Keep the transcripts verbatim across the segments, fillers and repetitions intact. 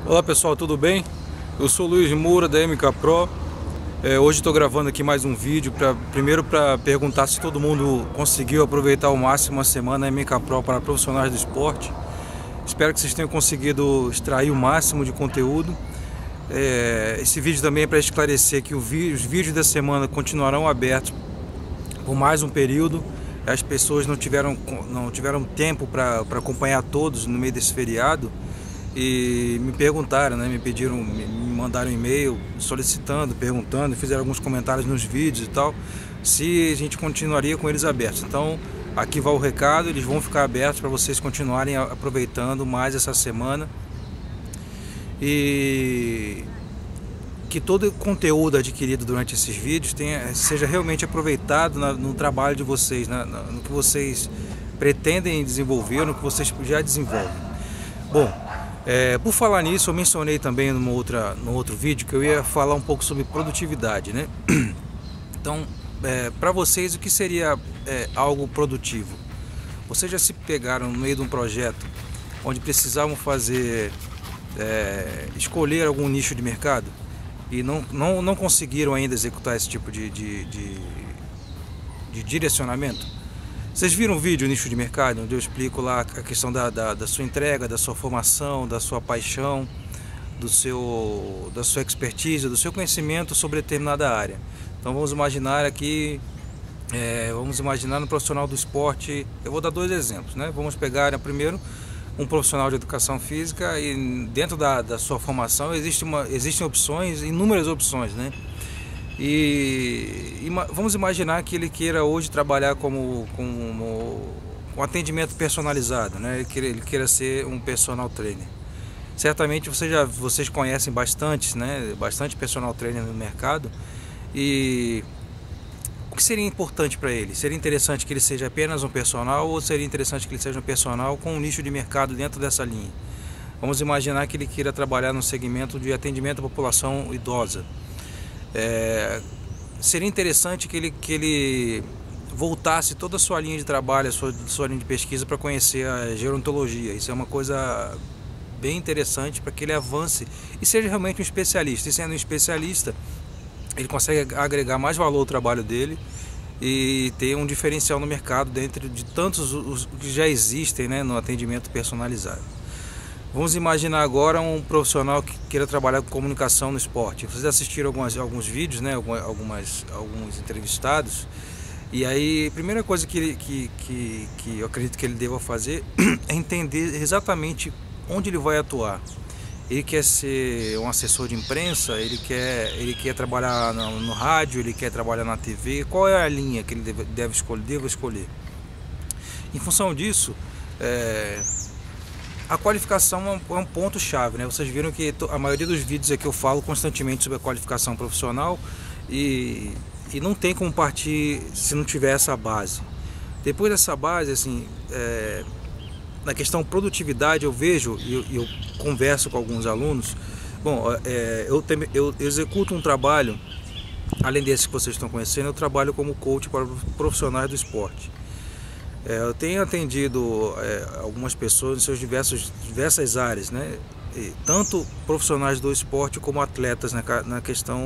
Olá pessoal, tudo bem? Eu sou o Luiz Moura da M K Pro. É, hoje estou gravando aqui mais um vídeo, pra, primeiro para perguntar se todo mundo conseguiu aproveitar ao máximo a semana M K Pro para profissionais do esporte. Espero que vocês tenham conseguido extrair o máximo de conteúdo. É, esse vídeo também é para esclarecer que o vídeo, os vídeos da semana continuarão abertos por mais um período. As pessoas não tiveram, não tiveram tempo para acompanhar todos no meio desse feriado. E me perguntaram, né, me pediram, me mandaram um e-mail solicitando, perguntando, fizeram alguns comentários nos vídeos e tal, se a gente continuaria com eles abertos. Então aqui vai o recado, eles vão ficar abertos para vocês continuarem aproveitando mais essa semana. E que todo o conteúdo adquirido durante esses vídeos tenha, seja realmente aproveitado na, no trabalho de vocês, na, no que vocês pretendem desenvolver, no que vocês já desenvolvem. Bom, É, por falar nisso, eu mencionei também numa outra, no outro vídeo que eu ia falar um pouco sobre produtividade, né? Então, é, para vocês, o que seria é, algo produtivo? Vocês já se pegaram no meio de um projeto onde precisavam fazer, é, escolher algum nicho de mercado e não, não, não conseguiram ainda executar esse tipo de, de, de, de direcionamento? Vocês viram o vídeo Nicho de Mercado, onde eu explico lá a questão da, da, da sua entrega, da sua formação, da sua paixão, do seu, da sua expertise, do seu conhecimento sobre determinada área. Então vamos imaginar aqui, é, vamos imaginar um profissional do esporte. Eu vou dar dois exemplos, né? Vamos pegar primeiro um profissional de educação física e dentro da, da sua formação existe uma, existem opções, inúmeras opções, né? E, e vamos imaginar que ele queira hoje trabalhar como, como um atendimento personalizado, né? Ele queira, ele queira ser um personal trainer. Certamente vocês já vocês conhecem bastante, né? Bastante personal trainer no mercado. E o que seria importante para ele? Seria interessante que ele seja apenas um personal ou seria interessante que ele seja um personal com um nicho de mercado dentro dessa linha? Vamos imaginar que ele queira trabalhar no segmento de atendimento à população idosa. É, seria interessante que ele, que ele voltasse toda a sua linha de trabalho, a sua, sua linha de pesquisa para conhecer a gerontologia. Isso é uma coisa bem interessante para que ele avance e seja realmente um especialista. E sendo um especialista, ele consegue agregar mais valor ao trabalho dele e ter um diferencial no mercado dentro de tantos os que já existem, né, no atendimento personalizado. Vamos imaginar agora um profissional que queira trabalhar com comunicação no esporte. Vocês assistiram algumas, alguns vídeos, né? Algumas, alguns entrevistados. E aí, a primeira coisa que, ele, que, que, que eu acredito que ele deva fazer é entender exatamente onde ele vai atuar. Ele quer ser um assessor de imprensa, ele quer, ele quer trabalhar no, no rádio, ele quer trabalhar na T V. Qual é a linha que ele deve, deve escolher, deve escolher? Em função disso, é, a qualificação é um ponto chave, né? Vocês viram que a maioria dos vídeos aqui eu falo constantemente sobre a qualificação profissional e, e não tem como partir se não tiver essa base. Depois dessa base, assim, é, na questão produtividade eu vejo e eu, eu converso com alguns alunos. Bom, é, eu, tem, eu executo um trabalho, além desse que vocês estão conhecendo, eu trabalho como coach para profissionais do esporte. É, eu tenho atendido é, algumas pessoas em suas diversos, diversas áreas, né? E tanto profissionais do esporte como atletas na, na questão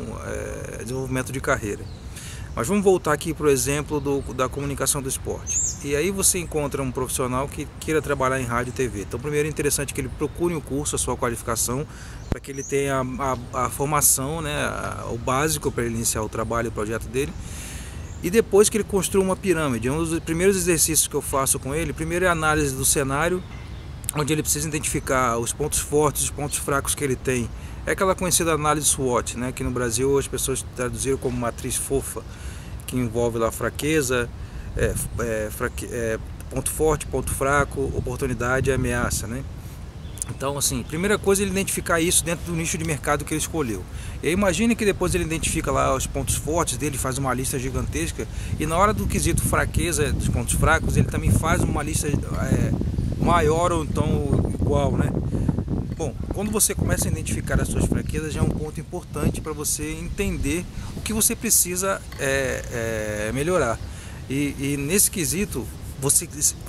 é, desenvolvimento de carreira. Mas vamos voltar aqui para o exemplo do, da comunicação do esporte. E aí você encontra um profissional que queira trabalhar em rádio e T V. Então primeiro é interessante que ele procure um curso, a sua qualificação, para que ele tenha a, a, a formação, né? A, o básico para ele iniciar o trabalho, o projeto dele. E depois que ele construa uma pirâmide. Um dos primeiros exercícios que eu faço com ele, primeiro é a análise do cenário, onde ele precisa identificar os pontos fortes, os pontos fracos que ele tem. É aquela conhecida análise SWOT, né, que no Brasil as pessoas traduziram como matriz fofa, que envolve lá fraqueza, é, é, fraque, é, ponto forte, ponto fraco, oportunidade e ameaça, né? Então, assim, primeira coisa é ele identificar isso dentro do nicho de mercado que ele escolheu. E aí imagine que depois ele identifica lá os pontos fortes dele, faz uma lista gigantesca, e na hora do quesito fraqueza, dos pontos fracos, ele também faz uma lista é, maior ou então igual, né? Bom, quando você começa a identificar as suas fraquezas, já é um ponto importante para você entender o que você precisa é, é, melhorar. E, e nesse quesito, você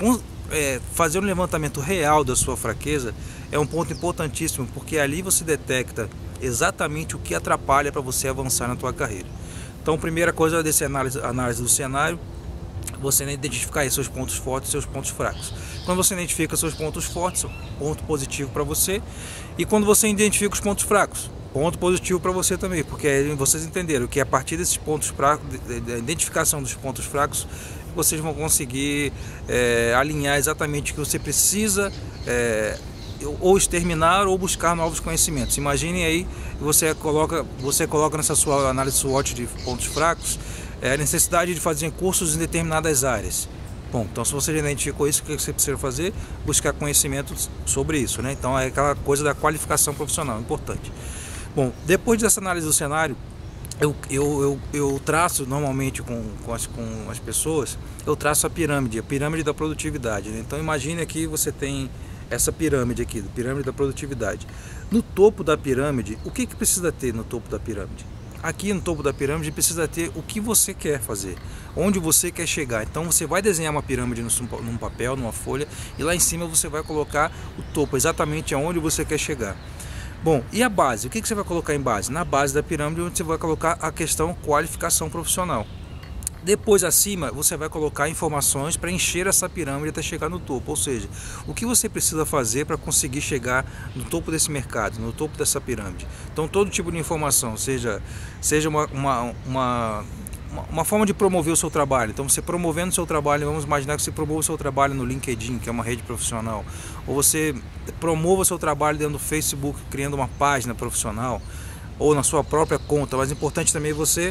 é, fazer um levantamento real da sua fraqueza é um ponto importantíssimo, porque ali você detecta exatamente o que atrapalha para você avançar na tua carreira. Então, primeira coisa desse análise, análise do cenário, você identificar aí seus pontos fortes e seus pontos fracos. Quando você identifica seus pontos fortes, ponto positivo para você, e quando você identifica os pontos fracos, ponto positivo para você também, porque vocês entenderam que a partir desses pontos fracos, da identificação dos pontos fracos, vocês vão conseguir é, alinhar exatamente o que você precisa é, ou exterminar ou buscar novos conhecimentos. Imaginem aí, você coloca, você coloca nessa sua análise SWOT de pontos fracos é, a necessidade de fazer cursos em determinadas áreas. Bom, então se você já identificou isso, o que você precisa fazer? Buscar conhecimento sobre isso, né? Então é aquela coisa da qualificação profissional, importante. Bom, depois dessa análise do cenário, eu, eu, eu, eu traço normalmente com, com, as, com as pessoas, eu traço a pirâmide, a pirâmide da produtividade, né? Então imagine aqui você tem essa pirâmide aqui, a pirâmide da produtividade. No topo da pirâmide, o que, que precisa ter no topo da pirâmide? Aqui no topo da pirâmide precisa ter o que você quer fazer, onde você quer chegar. Então você vai desenhar uma pirâmide num papel, numa folha, e lá em cima você vai colocar o topo, exatamente aonde você quer chegar. Bom, e a base? O que você vai colocar em base? Na base da pirâmide você vai colocar a questão qualificação profissional. Depois acima você vai colocar informações para encher essa pirâmide até chegar no topo, ou seja, o que você precisa fazer para conseguir chegar no topo desse mercado, no topo dessa pirâmide. Então todo tipo de informação, seja, seja uma, uma, uma, uma forma de promover o seu trabalho. Então você promovendo o seu trabalho, vamos imaginar que você promova o seu trabalho no LinkedIn, que é uma rede profissional, ou você promova o seu trabalho dentro do Facebook, criando uma página profissional, ou na sua própria conta. Mas é importante também você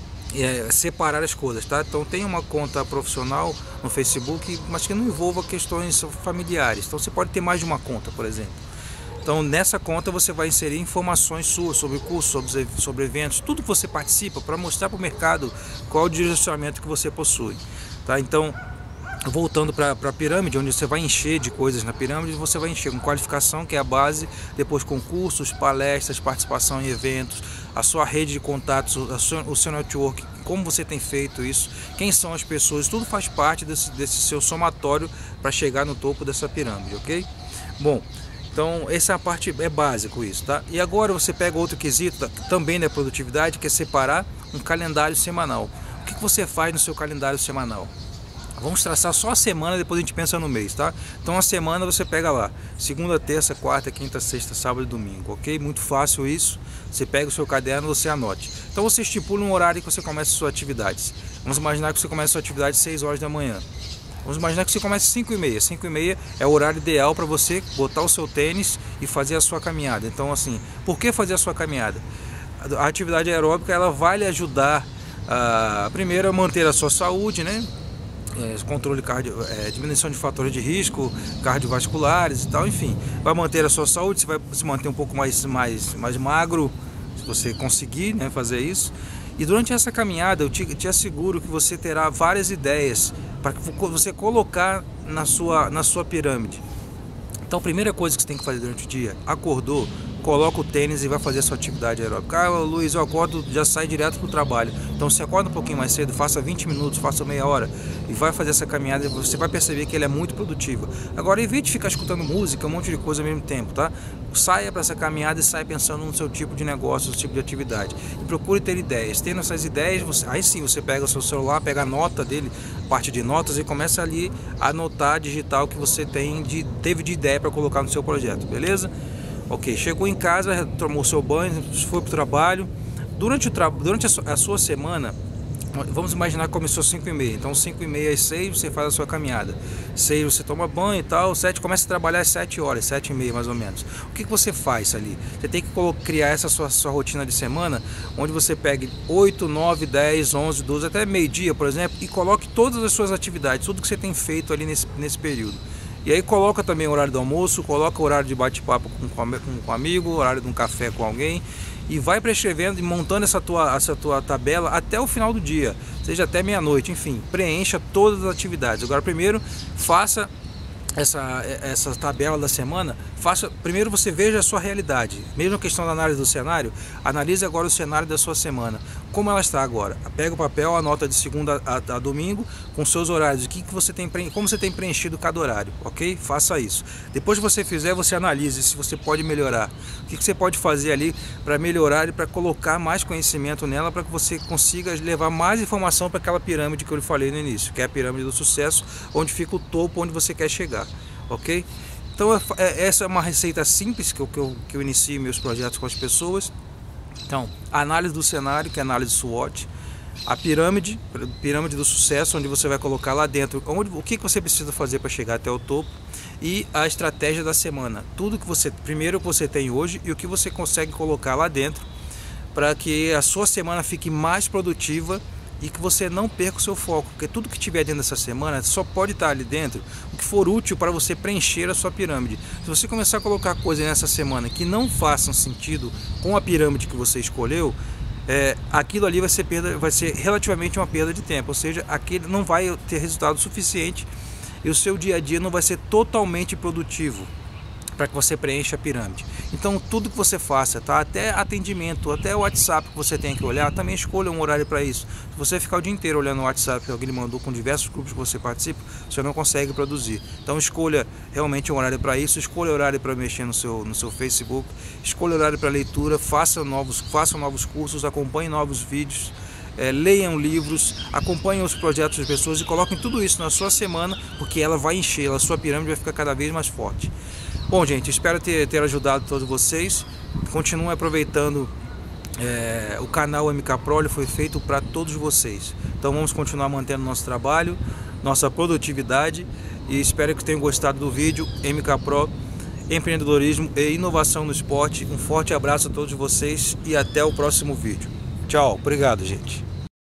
É, separar as coisas, tá? Então tem uma conta profissional no Facebook, mas que não envolva questões familiares. Então você pode ter mais de uma conta, por exemplo. Então nessa conta você vai inserir informações suas sobre cursos, sobre, sobre eventos, tudo que você participa, para mostrar para o mercado qual é o direcionamento que você possui, tá? Então, voltando para a pirâmide, onde você vai encher de coisas na pirâmide, você vai encher com qualificação, que é a base, depois concursos, palestras, participação em eventos, a sua rede de contatos, a sua, o seu network, como você tem feito isso, quem são as pessoas, tudo faz parte desse, desse seu somatório para chegar no topo dessa pirâmide, ok? Bom, então essa é a parte é básico isso, tá? E agora você pega outro quesito também da produtividade, que é separar um calendário semanal. O que, que você faz no seu calendário semanal? Vamos traçar só a semana, depois a gente pensa no mês, tá? Então a semana você pega lá, segunda, terça, quarta, quinta, sexta, sábado e domingo, ok? Muito fácil isso. Você pega o seu caderno, você anote. Então você estipula um horário que você começa as suas atividades. Vamos imaginar que você começa a sua atividade às seis horas da manhã. Vamos imaginar que você começa às cinco e meia. cinco e meia é o horário ideal para você botar o seu tênis e fazer a sua caminhada. Então assim, por que fazer a sua caminhada? A atividade aeróbica, ela vai lhe ajudar a, primeiro, a manter a sua saúde, né? É, controle cardio, é, diminuição de fatores de risco cardiovasculares e tal, enfim, vai manter a sua saúde, você vai se manter um pouco mais, mais, mais magro, se você conseguir, né, fazer isso. E durante essa caminhada eu te, te asseguro que você terá várias ideias para você colocar na sua, na sua pirâmide. Então a primeira coisa que você tem que fazer durante o dia, acordou, coloca o tênis e vai fazer a sua atividade aeróbica. Ah, Luiz, eu acordo, já sai direto para o trabalho. Então você acorda um pouquinho mais cedo, faça vinte minutos, faça meia hora e vai fazer essa caminhada, você vai perceber que ele é muito produtivo. Agora evite ficar escutando música, um monte de coisa ao mesmo tempo, tá? Saia para essa caminhada e saia pensando no seu tipo de negócio, no seu tipo de atividade. E procure ter ideias. Tendo essas ideias, você, aí sim você pega o seu celular, pega a nota dele, parte de notas, e começa ali a anotar, digitar o que você tem de, teve de ideia para colocar no seu projeto, beleza? Ok, chegou em casa, tomou seu banho, foi para o trabalho. Durante, o tra... Durante a, su... a sua semana, vamos imaginar que começou às cinco e meia. Então cinco e meia às seis você faz a sua caminhada. seis você toma banho e tal. sete começa a trabalhar às sete horas, sete e meia mais ou menos. O que, que você faz ali? Você tem que criar essa sua, sua rotina de semana, onde você pegue oito, nove, dez, onze, doze, até meio-dia, por exemplo, e coloque todas as suas atividades, tudo que você tem feito ali nesse, nesse período. E aí coloca também o horário do almoço, coloca o horário de bate-papo com, com, com um amigo, o horário de um café com alguém, e vai prescrevendo e montando essa tua, essa tua tabela até o final do dia, seja até meia-noite, enfim, preencha todas as atividades. Agora primeiro faça essa, essa tabela da semana, faça, primeiro você veja a sua realidade, mesmo a questão da análise do cenário, analise agora o cenário da sua semana, como ela está agora. Pega o papel, anota de segunda a, a domingo com seus horários, o que, que você tem, como você tem preenchido cada horário, ok? Faça isso. Depois que você fizer, você analise se você pode melhorar. O que, que você pode fazer ali para melhorar e para colocar mais conhecimento nela, para que você consiga levar mais informação para aquela pirâmide que eu lhe falei no início, que é a pirâmide do sucesso, onde fica o topo, onde você quer chegar, ok? Então essa é uma receita simples que eu, que eu, que eu inicio meus projetos com as pessoas. Então, a análise do cenário, que é a análise SWOT, a pirâmide, pirâmide do sucesso, onde você vai colocar lá dentro onde, o que você precisa fazer para chegar até o topo, e a estratégia da semana. Tudo que você, primeiro o que você tem hoje e o que você consegue colocar lá dentro para que a sua semana fique mais produtiva e que você não perca o seu foco, porque tudo que tiver dentro dessa semana só pode estar ali dentro o que for útil para você preencher a sua pirâmide. Se você começar a colocar coisas nessa semana que não façam sentido com a pirâmide que você escolheu, é, aquilo ali vai ser, perda, vai ser relativamente uma perda de tempo, ou seja, aquele não vai ter resultado suficiente e o seu dia a dia não vai ser totalmente produtivo para que você preencha a pirâmide. Então tudo que você faça, tá? Até atendimento, até o WhatsApp que você tem que olhar, também escolha um horário para isso. Se você ficar o dia inteiro olhando o WhatsApp que alguém lhe mandou com diversos grupos que você participa, você não consegue produzir. Então escolha realmente um horário para isso, escolha horário para mexer no seu, no seu Facebook, escolha horário para leitura, faça novos, faça novos cursos, acompanhe novos vídeos, é, leiam livros, acompanhem os projetos das pessoas e coloquem tudo isso na sua semana, porque ela vai encher, a sua pirâmide vai ficar cada vez mais forte. Bom, gente, espero ter, ter ajudado todos vocês. Continuem aproveitando, é, o canal M K Pro, ele foi feito para todos vocês. Então vamos continuar mantendo nosso trabalho, nossa produtividade, e espero que tenham gostado do vídeo. M K Pro, empreendedorismo e inovação no esporte. Um forte abraço a todos vocês e até o próximo vídeo. Tchau, obrigado, gente.